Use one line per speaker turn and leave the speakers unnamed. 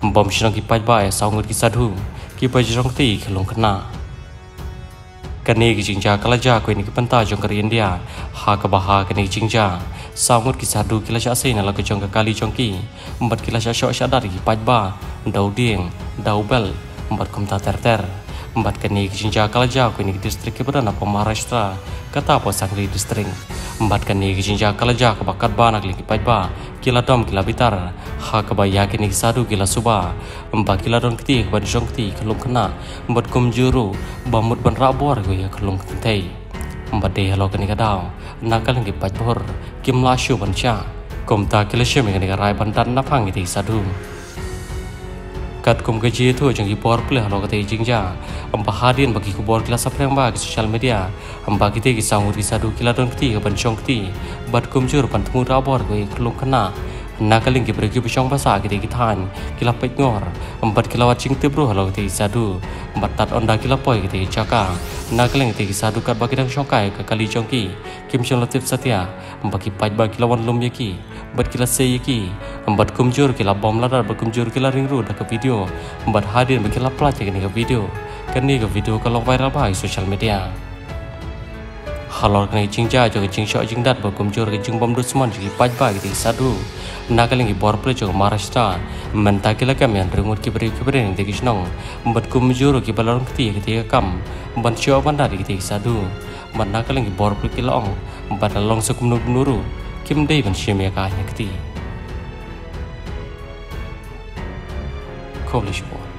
bom shinong ki pai bai sau ngut ki sadhu ki bajrong ti khlong khna kani ki jingja kalaja ko ni ki panta jong kar India ha ka baha kani jingja sau ngut ki sadhu ki la sha sei na la ka jong ka kali jong ki mbat ki la sha sho sha dar ki pai ba dau dieng dau bel mbat kom ta ter mbat kani ki jingja kalaja ko ni distrik ki berana pa Maharashtra kata po Sangli distrik mbat kani ki jingja kalaja ka bakat ba nak li ki pai ba kila dom kila bitar ha ka ba ya kini sadu kila suba mbat kila don kti ba jong kti kelung kena mbat kum juru bamut ban rabor go ya kelung ktai mbat de halo kani kadau nakal ngi pai bor kim la shu ban cha kom ta kila she me kani ka rai ban dan na phang ti sadu kat kum gaji tu jong ki por ple halo kati jingja amba hadin bagi ku bor kila sapreng ba ki social media amba kite ki sangur ki sadu kila don kti ban jong kti bat kum jur ban tmu rabor go kelung kena nakaling ki pergi besong basa ki than kila pek ngor empat kila wacing tebro halo ki sadu empat tat onda kila poi ki caka nakaling ki sadu kat bagi dang shokai ka kali jongki kim chon latif satya empat ki pai ba kila wan lum yaki empat kila se yaki empat kumjur kila bom ladar ba kumjur kila ring ru ka video empat hadir ba kila plat ki ka video kan ni ka video kalau viral ba social media halor kani jingja jo jingshok jingdat ba kumjur ki jingbom dusman ki pai ba ki sadu nakaling ki bor pre jo Maharashtra menta kila kam yan rengut ki beri ning de kisnong mbat kumjur ki balong ki kam ban sio ban dari ki sadu man nakaling ki bor pre kila ong mbat long sukum nuru kim dei ban shimya ka nya ki Koblish